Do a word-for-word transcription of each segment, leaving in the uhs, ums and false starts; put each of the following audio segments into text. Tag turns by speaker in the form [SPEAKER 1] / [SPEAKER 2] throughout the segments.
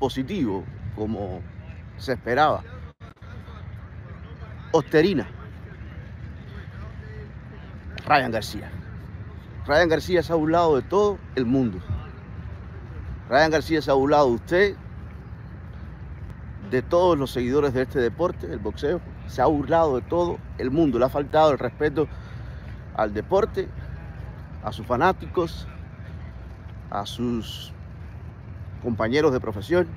[SPEAKER 1] positivo, como se esperaba. Osterina. Ryan García. Ryan García se ha burlado de todo el mundo. Ryan García se ha burlado de usted, de todos los seguidores de este deporte, el boxeo. Se ha burlado de todo el mundo. Le ha faltado el respeto al deporte, a sus fanáticos, a sus compañeros de profesión.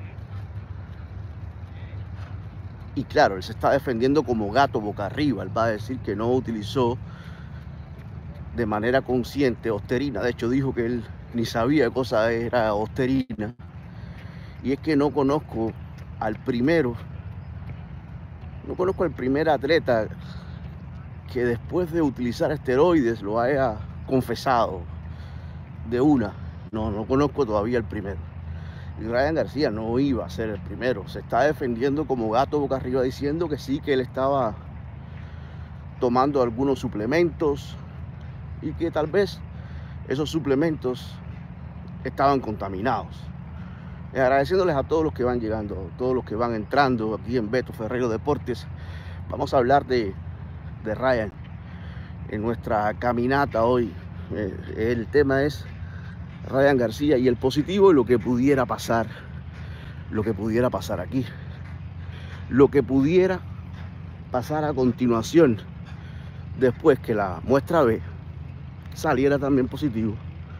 [SPEAKER 1] Y claro, él se está defendiendo como gato boca arriba. Él va a decir que no utilizó de manera consciente Osterina. De hecho, dijo que él ni sabía qué cosa era Osterina. Y es que no conozco al primero, no conozco al primer atleta que después de utilizar esteroides lo haya confesado de una. No, no conozco todavía el primero. Y Ryan García no iba a ser el primero. Se está defendiendo como gato boca arriba diciendo que sí, que él estaba tomando algunos suplementos y que tal vez esos suplementos estaban contaminados. Y agradeciéndoles a todos los que van llegando, a todos los que van entrando aquí en Beto Ferreiro Deportes. Vamos a hablar de, de Ryan en nuestra caminata hoy. Eh, el tema es Ryan García y el positivo y lo que pudiera pasar, lo que pudiera pasar aquí, lo que pudiera pasar a continuación después que la muestra B saliera también positivo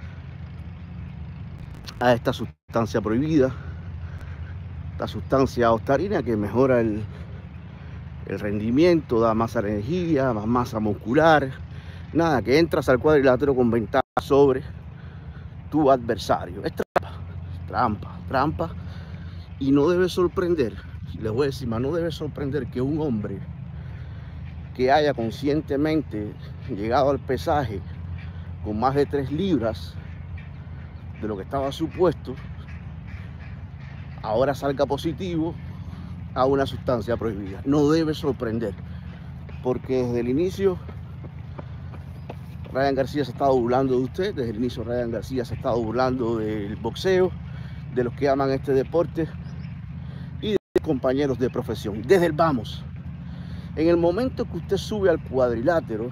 [SPEAKER 1] a esta sustancia prohibida, la sustancia Osterina, que mejora el, el rendimiento, da más energía, más masa muscular. Nada, que entras al cuadrilátero con ventaja sobre tu adversario. Es trampa, trampa, trampa. Y no debe sorprender, les voy a decir más, no debe sorprender que un hombre que haya conscientemente llegado al pesaje con más de tres libras de lo que estaba supuesto, ahora salga positivo a una sustancia prohibida. No debe sorprender, porque desde el inicio Ryan García se ha estado burlando de usted, desde el inicio Ryan García se ha estado burlando del boxeo, de los que aman este deporte y de compañeros de profesión. Desde el vamos, en el momento que usted sube al cuadrilátero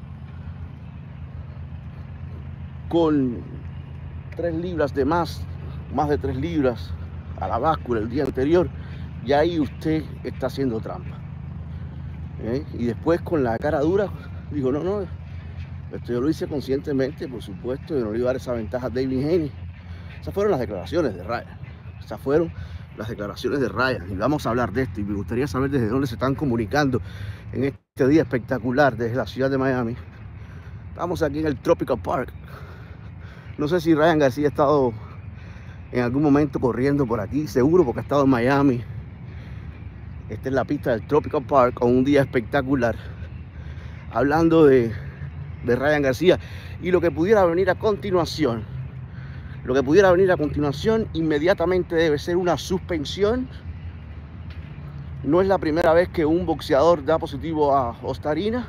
[SPEAKER 1] con tres libras de más, más de tres libras a la báscula el día anterior, ya ahí usted está haciendo trampa. ¿Eh? Y después con la cara dura, dijo, no, no, esto yo lo hice conscientemente, por supuesto, yo no le iba a dar esa ventaja a David Haney. Esas fueron las declaraciones de Ryan. Esas fueron las declaraciones de Ryan. Y vamos a hablar de esto. Y me gustaría saber desde dónde se están comunicando en este día espectacular desde la ciudad de Miami. Estamos aquí en el Tropical Park. No sé si Ryan García ha estado en algún momento corriendo por aquí. Seguro, porque ha estado en Miami. Esta es la pista del Tropical Park con un día espectacular. Hablando de... de Ryan García y lo que pudiera venir a continuación. Lo que pudiera venir a continuación inmediatamente debe ser una suspensión. No es la primera vez que un boxeador da positivo a Osterina.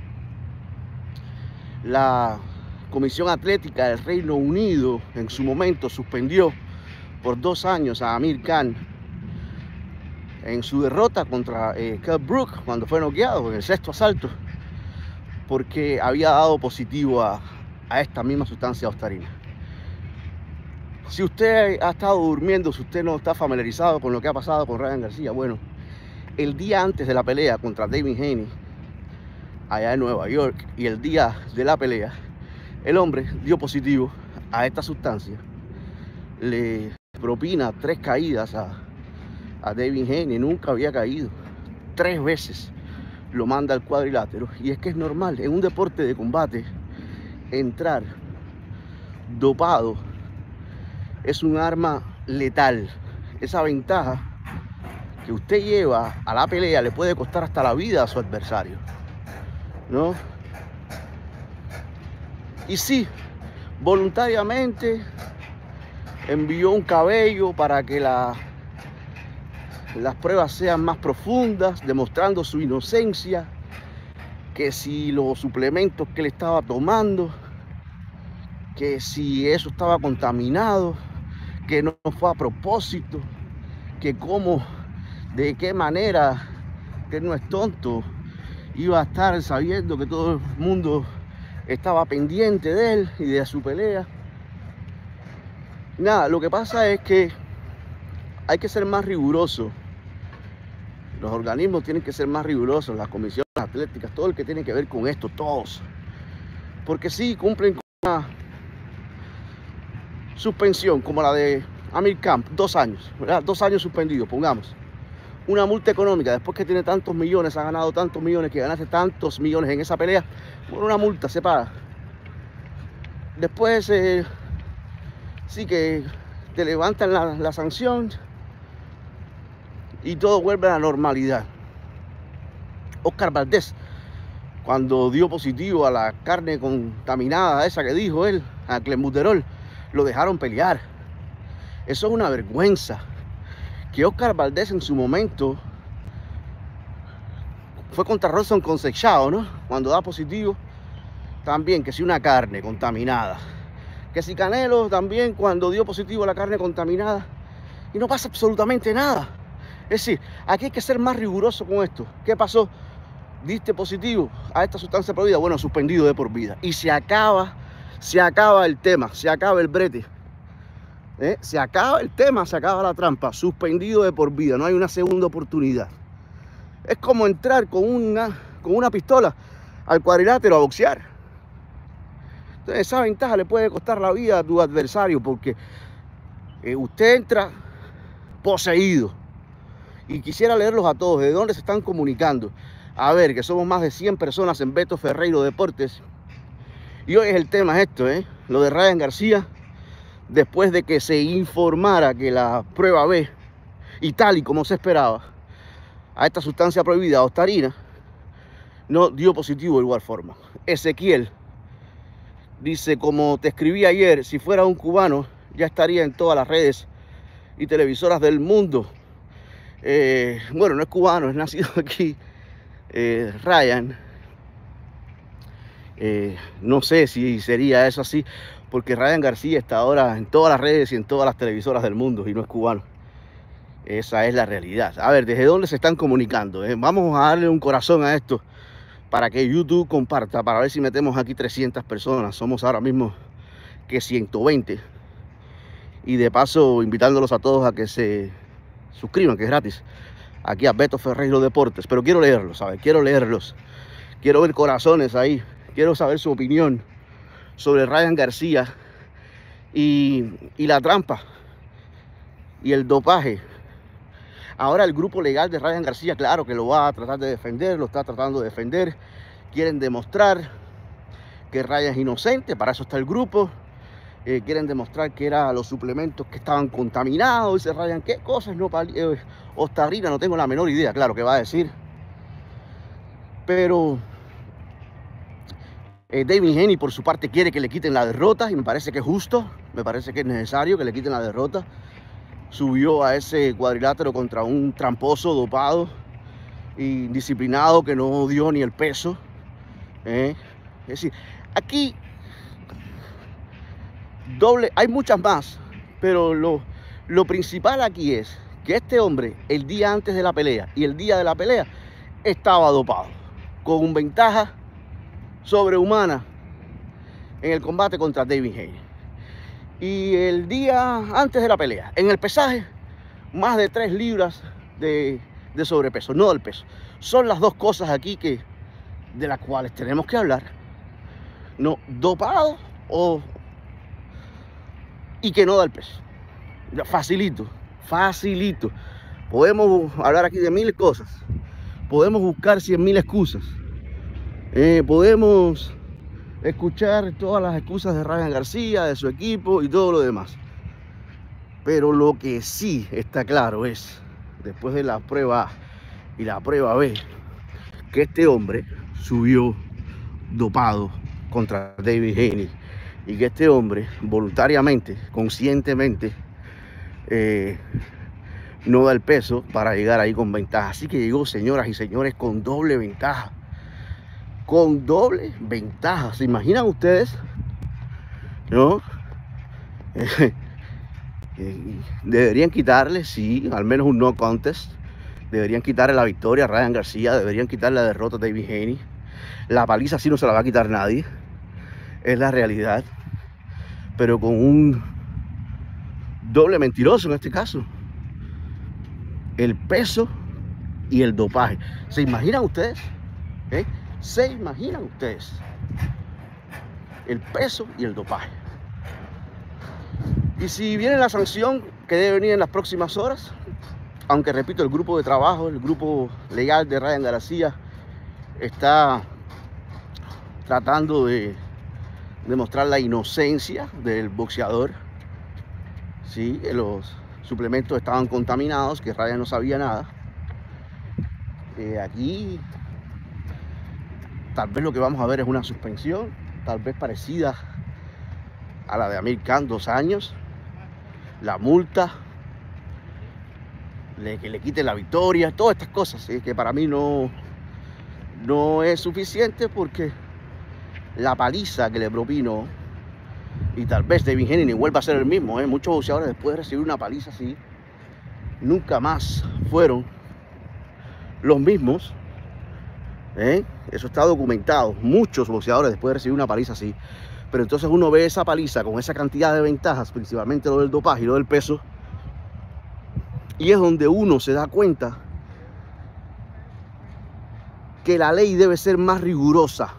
[SPEAKER 1] La Comisión Atlética del Reino Unido en su momento suspendió por dos años a Amir Khan en su derrota contra eh, Kell Brook cuando fue noqueado en el sexto asalto, porque había dado positivo a, a esta misma sustancia Osterina. Si usted ha estado durmiendo, si usted no está familiarizado con lo que ha pasado con Ryan García, bueno, el día antes de la pelea contra David Haney, allá en Nueva York, y el día de la pelea, el hombre dio positivo a esta sustancia. Le propina tres caídas a, a David Haney, nunca había caído, tres veces lo manda al cuadrilátero. Y es que es normal en un deporte de combate entrar dopado es un arma letal. Esa ventaja que usted lleva a la pelea le puede costar hasta la vida a su adversario, ¿no? Y sí, voluntariamente envió un cabello para que la, las pruebas sean más profundas, demostrando su inocencia, que si los suplementos que le estaba tomando, que si eso estaba contaminado, que no fue a propósito, que cómo, de qué manera, que él no es tonto, iba a estar sabiendo que todo el mundo estaba pendiente de él y de su pelea. Nada, lo que pasa es que hay que ser más riguroso. Los organismos tienen que ser más rigurosos, las comisiones atléticas, todo el que tiene que ver con esto, todos. Porque sí, cumplen con una suspensión como la de Amir Khan, dos años, ¿verdad? Dos años suspendidos, pongamos. Una multa económica, después que tiene tantos millones, ha ganado tantos millones, que ganaste tantos millones en esa pelea, bueno, una multa se paga. Después, eh, sí que te levantan la, la sanción y todo vuelve a la normalidad. Oscar Valdez, cuando dio positivo a la carne contaminada, esa que dijo él, a clenbuterol, lo dejaron pelear. Eso es una vergüenza. Que Oscar Valdez en su momento fue contra Robson Conceicao, ¿no? Cuando da positivo, también que si una carne contaminada. Que si Canelo también cuando dio positivo a la carne contaminada y no pasa absolutamente nada. Es decir, aquí hay que ser más riguroso con esto. ¿Qué pasó? Diste positivo a esta sustancia prohibida, bueno, suspendido de por vida. Y se acaba, se acaba el tema, se acaba el brete. ¿Eh? Se acaba el tema, se acaba la trampa, suspendido de por vida, no hay una segunda oportunidad. Es como entrar con una, con una pistola al cuadrilátero a boxear. Entonces esa ventaja le puede costar la vida a tu adversario, porque eh, usted entra poseído. Y quisiera leerlos a todos, de dónde se están comunicando. A ver, que somos más de cien personas en Beto Ferreiro Deportes. Y hoy es el tema esto, ¿eh? Lo de Ryan García. Después de que se informara que la prueba B, y tal y como se esperaba, a esta sustancia prohibida, ostarina, no dio positivo de igual forma. Ezequiel dice, como te escribí ayer, si fuera un cubano, ya estaría en todas las redes y televisoras del mundo. Eh, bueno, no es cubano, es nacido aquí, eh, Ryan. Eh, no sé si sería eso así, porque Ryan García está ahora en todas las redes y en todas las televisoras del mundo y no es cubano. Esa es la realidad. A ver, ¿desde dónde se están comunicando? Eh? Vamos a darle un corazón a esto para que YouTube comparta, para ver si metemos aquí trescientas personas. Somos ahora mismo que ciento veinte. Y de paso, invitándolos a todos a que se suscriban, que es gratis, aquí a Beto Ferreiro Deportes. Pero quiero leerlos, ¿sabes? Quiero leerlos. Quiero ver corazones ahí. Quiero saber su opinión sobre Ryan García y, y la trampa y el dopaje. Ahora el grupo legal de Ryan García, claro que lo va a tratar de defender, lo está tratando de defender. Quieren demostrar que Ryan es inocente, para eso está el grupo. Eh, quieren demostrar que eran los suplementos que estaban contaminados. Dice Ryan, ¿qué cosas? No, eh, ostarina, no tengo la menor idea, claro que va a decir. Pero Eh, David Haney por su parte quiere que le quiten la derrota y me parece que es justo, me parece que es necesario que le quiten la derrota. Subió a ese cuadrilátero contra un tramposo, dopado, indisciplinado, que no dio ni el peso. ¿eh? Es decir, aquí doble, hay muchas más, pero lo, lo principal aquí es que este hombre el día antes de la pelea y el día de la pelea estaba dopado, con ventaja sobrehumana en el combate contra David Haney. Y el día antes de la pelea, en el pesaje, más de tres libras de, de sobrepeso, no del peso. Son las dos cosas aquí que, de las cuales tenemos que hablar. No, dopado o y que no da el peso. Facilito, facilito. Podemos hablar aquí de mil cosas. Podemos buscar cien mil excusas. Eh, podemos escuchar todas las excusas de Ryan García, de su equipo y todo lo demás. Pero lo que sí está claro es, después de la prueba A y la prueba B, que este hombre subió dopado contra David Haney y que este hombre voluntariamente, conscientemente, eh, no da el peso para llegar ahí con ventaja. Así que llegó, señoras y señores, con doble ventaja. Con doble ventaja. ¿Se imaginan ustedes? ¿No? Eh, deberían quitarle, sí, al menos un no contest. Deberían quitarle la victoria a Ryan García, deberían quitarle la derrota a David Haney. La paliza sí no se la va a quitar nadie, es la realidad. Pero con un doble mentiroso en este caso. El peso y el dopaje. ¿Se imaginan ustedes? ¿Eh? ¿Se imaginan ustedes? El peso y el dopaje. Y si viene la sanción que debe venir en las próximas horas, aunque repito, el grupo de trabajo, el grupo legal de Ryan García está tratando de demostrar la inocencia del boxeador. Sí, los suplementos estaban contaminados, que Ryan no sabía nada. Eh, aquí tal vez lo que vamos a ver es una suspensión, tal vez parecida a la de Amir Khan, dos años. La multa, le, que le quite la victoria, todas estas cosas, ¿sí? Que para mí no, no es suficiente, porque la paliza que le propinó, y tal vez David Haney ni vuelva a ser el mismo, ¿eh? Muchos boxeadores después de recibir una paliza así, nunca más fueron los mismos, ¿eh? Eso está documentado. Muchos boxeadores después de recibir una paliza así. Pero entonces uno ve esa paliza con esa cantidad de ventajas, principalmente lo del dopaje y lo del peso, y es donde uno se da cuenta que la ley debe ser más rigurosa,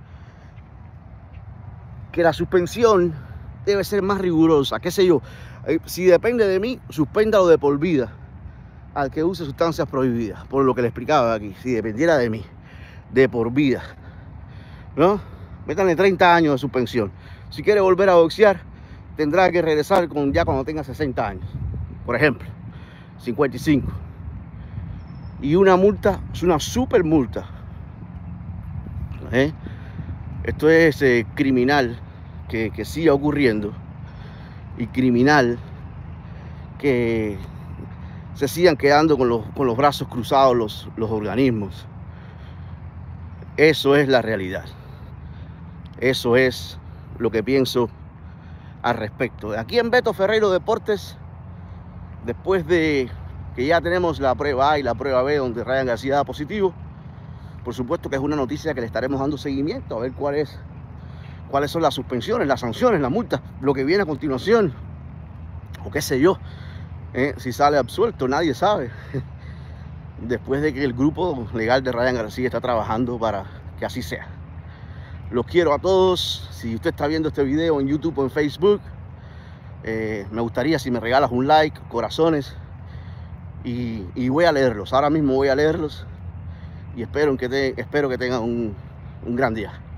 [SPEAKER 1] que la suspensión debe ser más rigurosa, qué sé yo. Si depende de mí, suspéndalo de por vida al que use sustancias prohibidas, por lo que le explicaba aquí. Si dependiera de mí, de por vida, ¿no? Métanle treinta años de suspensión. Si quiere volver a boxear, tendrá que regresar con, ya cuando tenga sesenta años, por ejemplo, cincuenta y cinco. Y una multa es una super multa, ¿eh? Esto es eh, criminal que, que siga ocurriendo, y criminal que se sigan quedando con los, con los brazos cruzados los, los organismos. Eso es la realidad. Eso es lo que pienso al respecto. Aquí en Beto Ferreiro Deportes, después de que ya tenemos la prueba A y la prueba B, donde Ryan García da positivo, por supuesto que es una noticia que le estaremos dando seguimiento, a ver cuál es, cuáles son las suspensiones, las sanciones, las multas, lo que viene a continuación, o qué sé yo. Eh, si sale absuelto, nadie sabe. Después de que el grupo legal de Ryan García está trabajando para que así sea. Los quiero a todos. Si usted está viendo este video en YouTube o en Facebook, eh, me gustaría si me regalas un like, corazones, y, y voy a leerlos. Ahora mismo voy a leerlos, y espero que, te, espero que tengan un, un gran día.